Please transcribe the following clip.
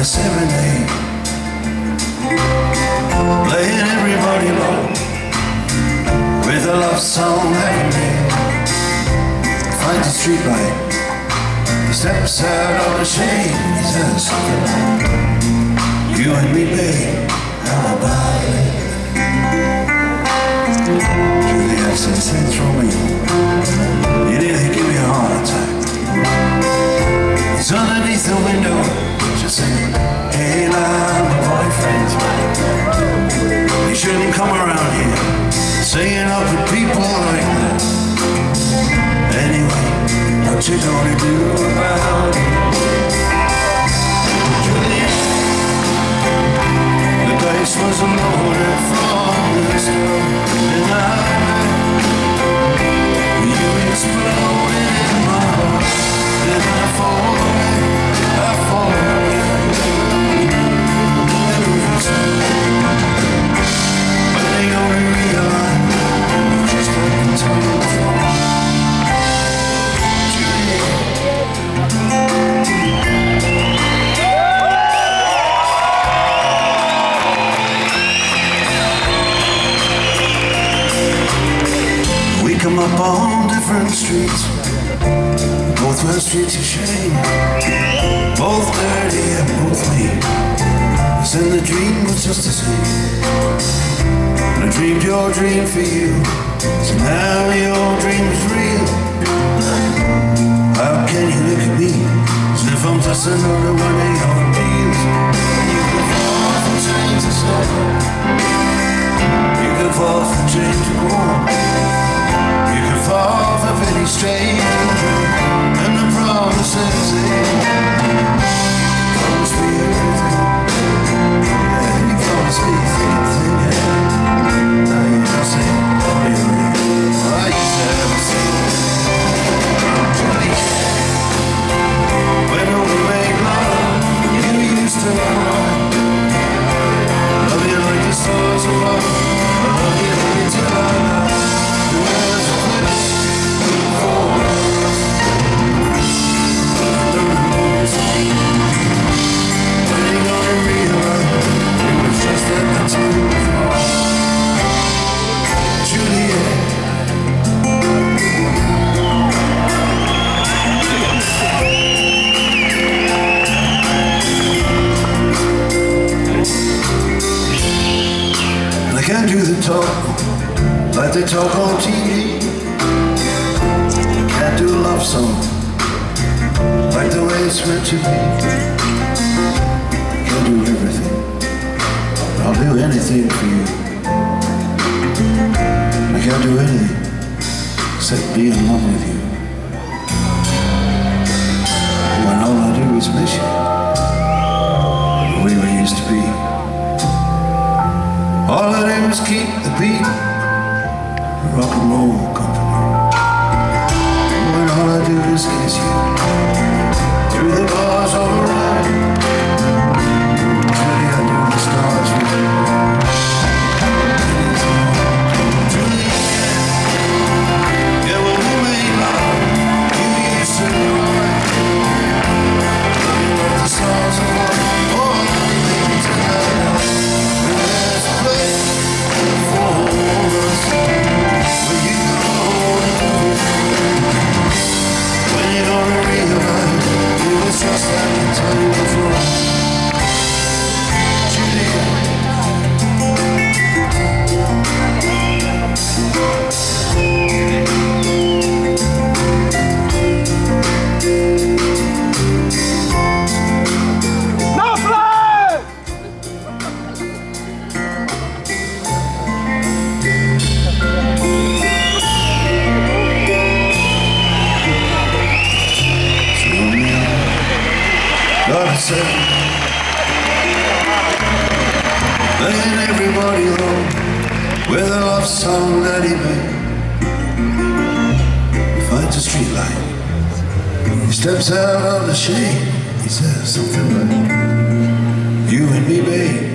serenade, playing everybody low with a love song that he made. Finds a streetlight, he steps out of the shade. He says something like, you and me, babe, how about it? Juliet says, thanks, Romeo, you nearly give me a heart attack. He's underneath the window, just saying, hey, love, my boyfriend's back. You shouldn't come around here singing up with people like that. Anyway, what you gonna do about it? Juliet, the dice was loaded from the start, and you exploded in my heart, and I fall away, I fall away. But they only realize just what the time was wrong. We come up on different streets, both were streets of shame, both dirty and both mean. And the dream was just the same. And I dreamed your dream for you, so now your dream is real. How can you look at me as if I'm just another one of your deals? You could fall from chain to soul, you could fall from chain to war, you could fall for very strange, and the promises they promise me everything. Can't do the talk like they talk on TV. Can't do a love song like the way it's meant to be. Can't do everything, I'll do anything for you. I can't do anything except be in love with you. When all I do is miss you, the way we used to be. All I do is keep the beat, the rock and roll company. When all I do is kiss you through the bars all around, really I do the stars with you. Yeah, when we made love, you used to ride. You love the stars of light, all the things that I know. There's a place for us where you go. When you're gonna realize it was just that the time was wrong. Juliet. God said, laying everybody low with a love song that he made. He finds a streetlight, he steps out of the shade. He says something like, you and me, babe,